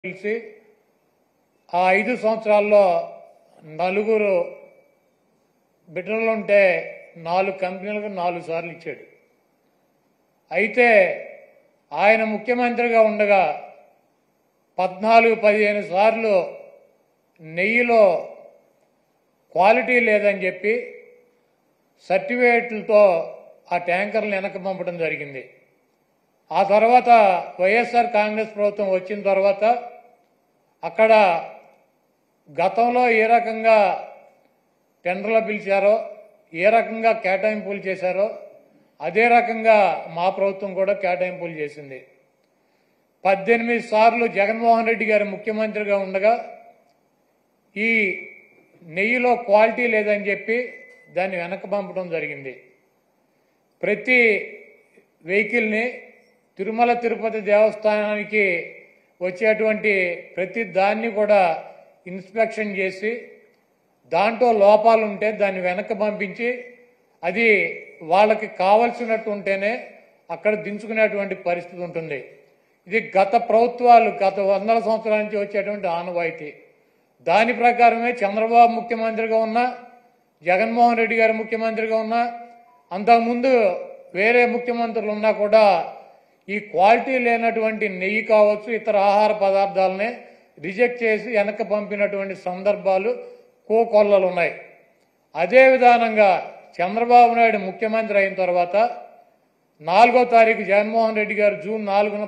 పిలిచి ఆ 5 సంవత్సరాల్లో నలుగురు బిడ్డలుంటే 4 కంపెనీలకు 4 సార్లు ఇచ్చాడు. అయితే ఆయన ముఖ్యమంత్రిగా ఉండగా 14-15 సార్లు నెయ్యిలో క్వాలిటీ లేదని చెప్పి సర్టిఫికేట్లతో ఆ ట్యాంకర్లను వెనక్కి పంపడం జరిగింది. ఆ తర్వాత వైఎస్ఆర్ కాంగ్రెస్ ప్రభుత్వం వచ్చిన తర్వాత అక్కడ గతంలో ఏ రకంగా టెండర్లు పిలిచారో, ఏ రకంగా కేటాయింపులు చేశారో అదే రకంగా మా ప్రభుత్వం కూడా కేటాయింపులు చేసింది. 18 సార్లు జగన్మోహన్ రెడ్డి గారు ముఖ్యమంత్రిగా ఉండగా ఈ నెయ్యిలో క్వాలిటీ లేదని చెప్పి దాన్ని వెనక్కి పంపడం జరిగింది. ప్రతి వెహికల్ని తిరుమల తిరుపతి దేవస్థానానికి వచ్చేటువంటి ప్రతి దాన్ని కూడా ఇన్స్పెక్షన్ చేసి దాంట్లో లోపాలు ఉంటే దాన్ని వెనక్కి పంపించి అది వాళ్ళకి కావలసినట్టు ఉంటేనే అక్కడ దించుకునేటువంటి పరిస్థితి ఉంటుంది. ఇది గత ప్రభుత్వాలు గత 100 సంవత్సరాల నుంచి వచ్చేటువంటి ఆనవాయితీ. దాని ప్రకారమే చంద్రబాబు ముఖ్యమంత్రిగా ఉన్నా, జగన్మోహన్ రెడ్డి గారు ముఖ్యమంత్రిగా ఉన్నా, అంతకుముందు వేరే ముఖ్యమంత్రులు ఉన్నా కూడా ఈ క్వాలిటీ లేనటువంటి నెయ్యి కావచ్చు, ఇతర ఆహార పదార్థాలనే రిజెక్ట్ చేసి వెనక్కి పంపినటువంటి సందర్భాలు కోకొల్లలు ఉన్నాయి. అదే విధానంగా చంద్రబాబు నాయుడు ముఖ్యమంత్రి అయిన తర్వాత 4వ తారీఖు జగన్మోహన్ రెడ్డి గారు జూన్ 4న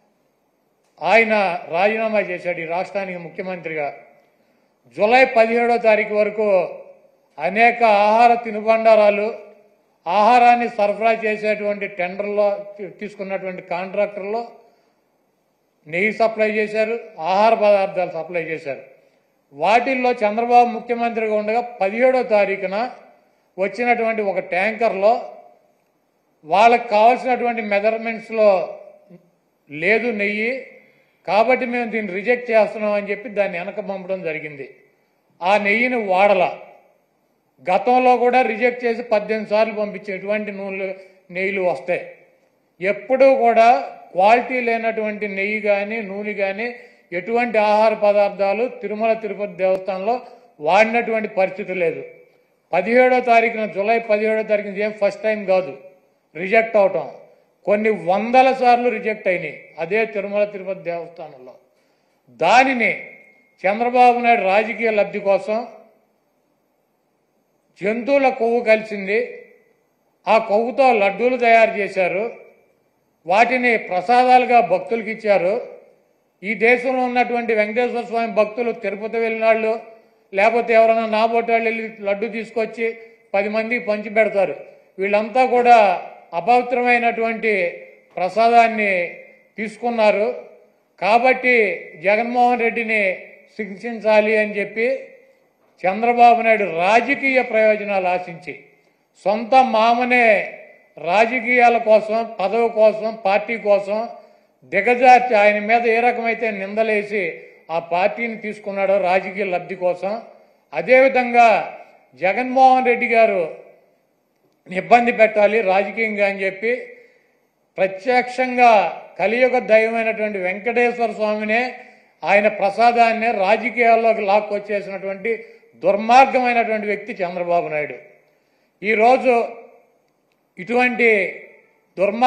ఆయన రాజీనామా చేశాడు ఈ రాష్ట్రానికి ముఖ్యమంత్రిగా. జూలై 17వ తారీఖు వరకు అనేక ఆహార తినుబండారాలు, ఆహారాన్ని సరఫరా చేసేటువంటి టెండర్లో తీసుకున్నటువంటి కాంట్రాక్టర్లో నెయ్యి సప్లై చేశారు, ఆహార పదార్థాలు సప్లై చేశారు. వాటిల్లో చంద్రబాబు ముఖ్యమంత్రిగా ఉండగా 17వ తారీఖున వచ్చినటువంటి ఒక ట్యాంకర్లో వాళ్ళకి కావాల్సినటువంటి మెజర్మెంట్స్లో లేదు నెయ్యి, కాబట్టి మేము దీన్ని రిజెక్ట్ చేస్తున్నాం అని చెప్పి దాన్ని వెనక పంపడం జరిగింది. ఆ నెయ్యిని వాడల గతంలో కూడా రిజెక్ట్ చేసి 18 సార్లు పంపించే ఎటువంటి నెయ్యిలు వస్తాయి. ఎప్పుడూ కూడా క్వాలిటీ లేనటువంటి నెయ్యి కానీ నూనె కానీ ఎటువంటి ఆహార పదార్థాలు తిరుమల తిరుపతి దేవస్థానంలో వాడినటువంటి పరిస్థితి లేదు. 17వ తారీఖున జూలై 17వ తారీఖున ఏం ఫస్ట్ టైం కాదు రిజెక్ట్ అవటం, కొన్ని 100 సార్లు రిజెక్ట్ అయినాయి అదే తిరుమల తిరుపతి దేవస్థానంలో. దానిని చంద్రబాబు నాయుడు రాజకీయ లబ్ధి కోసం జంతువుల కొవ్వు కలిసింది, ఆ కొవ్వుతో లడ్డూలు తయారు చేశారు, వాటిని ప్రసాదాలుగా భక్తులకు ఇచ్చారు. ఈ దేశంలో ఉన్నటువంటి వెంకటేశ్వర స్వామి భక్తులు తిరుపతి వెళ్ళినాళ్ళు లేకపోతే ఎవరైనా నాబోటాళ్ళు వెళ్ళి లడ్డు తీసుకొచ్చి 10 మందికి పంచి పెడతారు. వీళ్ళంతా కూడా అపవిత్రమైనటువంటి ప్రసాదాన్ని తీసుకున్నారు. కాబట్టి జగన్మోహన్ రెడ్డిని శిక్షించాలి అని చెప్పి చంద్రబాబు నాయుడు రాజకీయ ప్రయోజనాలు ఆశించి సొంత మామనే రాజకీయాల కోసం, పదవి కోసం, పార్టీ కోసం దిగజార్చి ఆయన మీద ఏ రకమైతే నిందలేసి ఆ పార్టీని తీసుకున్నాడో రాజకీయ లబ్ధి కోసం, అదేవిధంగా జగన్మోహన్ రెడ్డి గారు ఇబ్బంది పెట్టాలి రాజకీయంగా అని చెప్పి ప్రత్యక్షంగా కలియుగ దైవమైనటువంటి వెంకటేశ్వర స్వామినే ఆయన ప్రసాదాన్నే రాజకీయాల్లోకి లాక్కొచ్చేసినటువంటి దుర్మార్గమైనటువంటి వ్యక్తి చంద్రబాబు నాయుడు. ఈరోజు ఇటువంటి